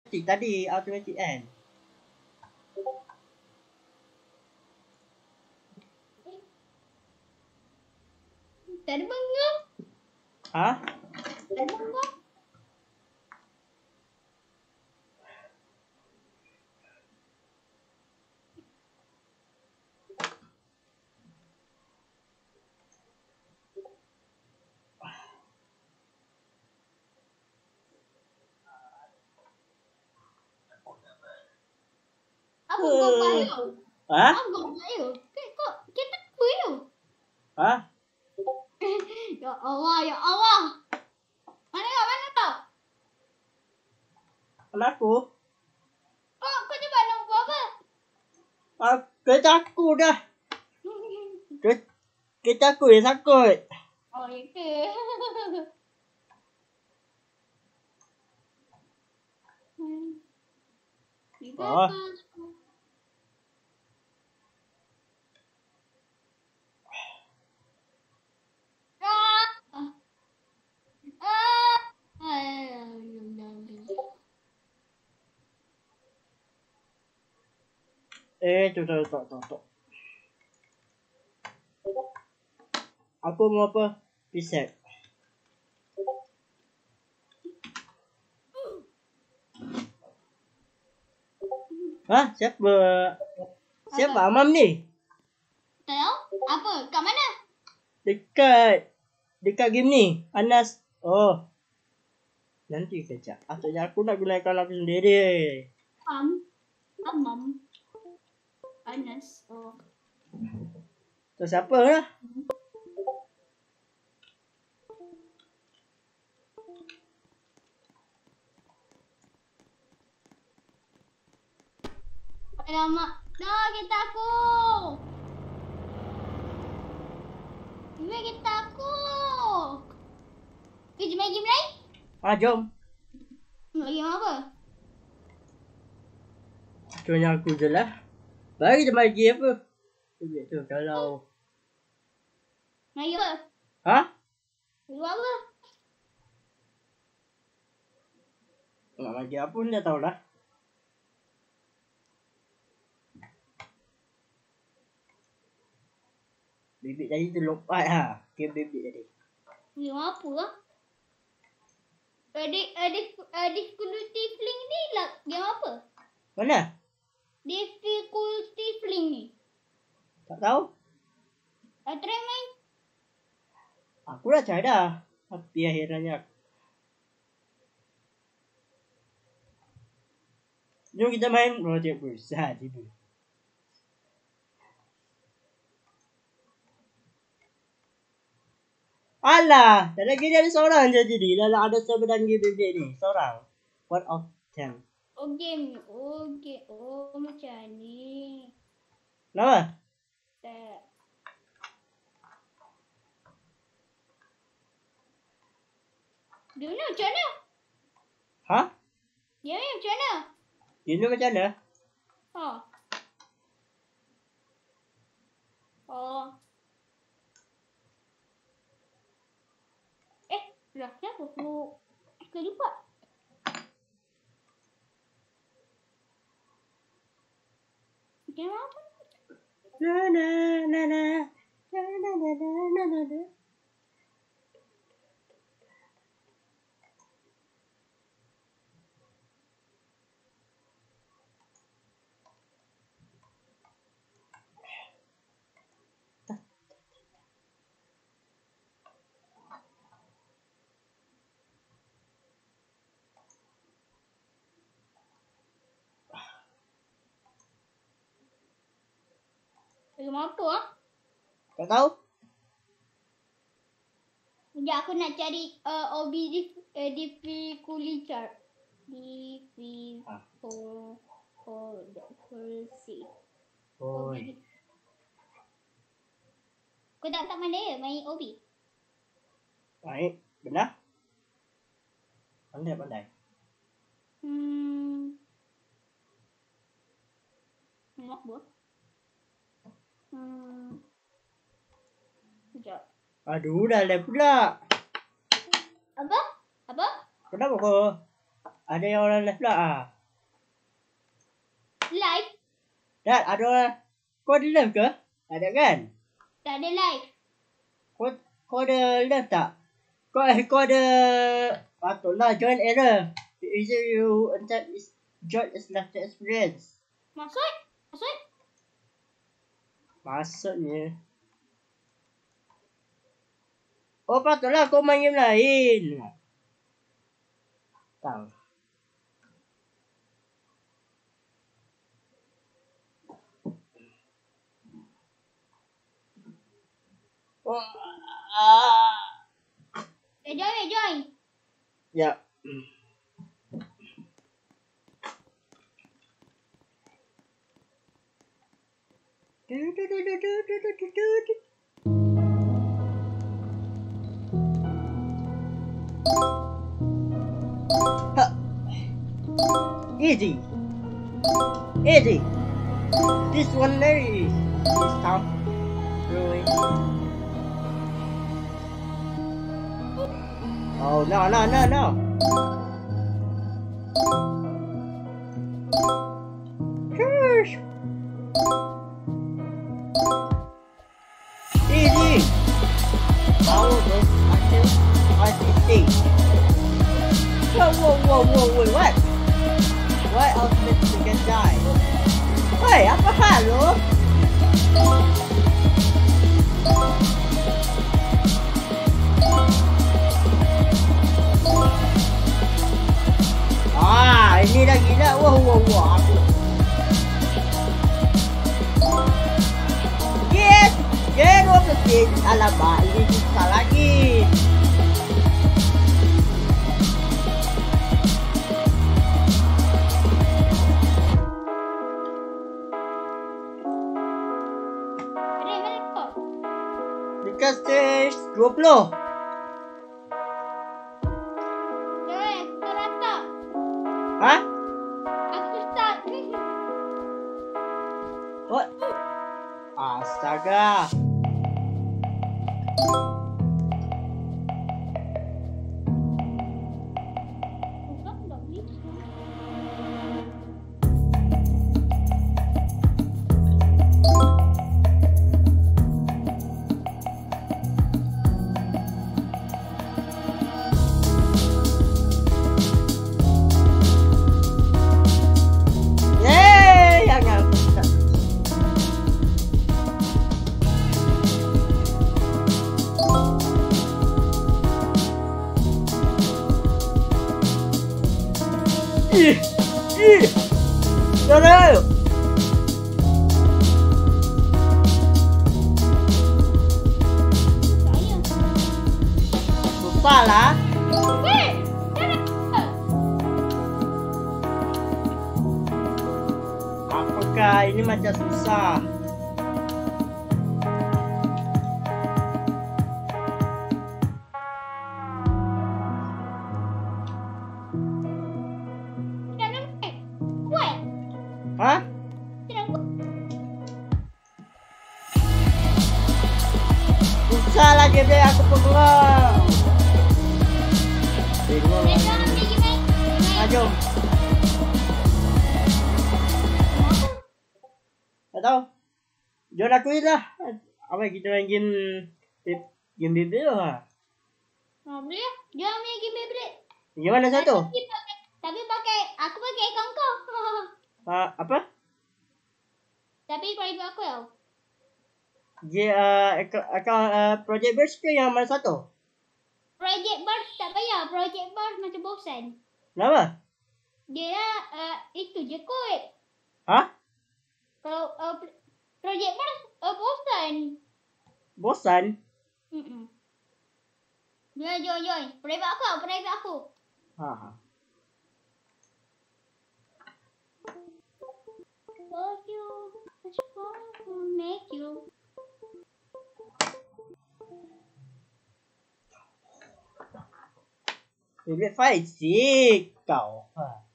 Tadi automatic kan? Tak ada bengong. Ha? Tak ada bengong. Apa kau payung? Ha? Apa kau payung? Kau kita payung. Ha? Ya Allah, ya Allah. Mana kau? Anakku? Kau cuba nak buat apa? Kereta aku dah. Kereta aku yang sakut. Oh, ya ke? Oh. Tok. Aku mau apa? Reset. Hah? Siapa? Siapa Amam ni? Tahu? Apa? Kat mana? Dekat game ni. Anas. Oh. Nanti kejap. Asalnya aku nak gunakan aku sendiri. Amam. Anas. Oh. Tu siapa lah? Alamak. Dah kereta aku. Ini kereta aku. Jom main game lain? Jom. Game apa? Contohnya aku je lah. Bagi dia main game apa? Tu kalau. Main apa? Ha? Main apa? Nak main game apa pun dah tahulah. Bibik tadi tu lompat ha. Game bibik tadi. Game apa lah? Difficulty fling ni lah game apa? Mana? Difficulty fling ni. Tak tahu. Try main. Aku dah try dah. Tapi akhirnya. Jom kita main project bersah tiba. Alah, tak lagi dia ada seorang je jadi. Dalam ada sebenarnya game bibik ni. Seorang. One of them. Oh game. Oh macam ni. Kenapa? Tak. Dia ni macam mana? Ha? Dia ni macam mana? Dia ni macam mana? Oh. Lah, kenapa aku terlibat? Macam apa? Na. Game apa ah? Tak tahu? Sekejap aku nak cari OB difficulty chart. Difficulty. Oi. Kau tak pandai main OB? Baik, benar? Pandai. Nak buat? Sekejap. Aduh, dah lep pula. Apa? Kenapa kau? Ada yang orang left pula ah. Live? Dan ada, kau ada live ke? Ada kan? Tak ada live. Kau ada live tak? Kau ada, patutlah join error. User you enter is join is left experience. Maksud? Maksudnya. Oh patutlah kau main game lain. Tahu. Oh, Join. ya. Easy. This one there is tough. Really. Oh no. Shush. Easy. Power goes until 20. Whoa, wait, what? Why ultimate you can die? Hey, apa hal lo? Ini dah gila. Wah. Yes! Get off the stage. Alamak, ini susah lagi. Dekat stage 20. Hah? Aku start. What? Astaga. Trời. Susah lah. Apakah ini macam susah? Hah? Susah lah game dia, aku pegang. Jom. Tak tahu. Jom aku ni lah. Apa kita main game Beyblade lah. Boleh lah. Jom main game Beyblade. Gimana satu? Tapi aku pakai akaun kau. Apa? Tapi private aku tau. Akaun Project Burst ke yang mana satu? Project Burst tak payah. Project Burst macam bosan. Kenapa? Dia itu je kot. Hah? Kalau Project Burst bosan. Bosan? Join. Private aku. Ha. Love you. Make you. Beyblade fight sih kau.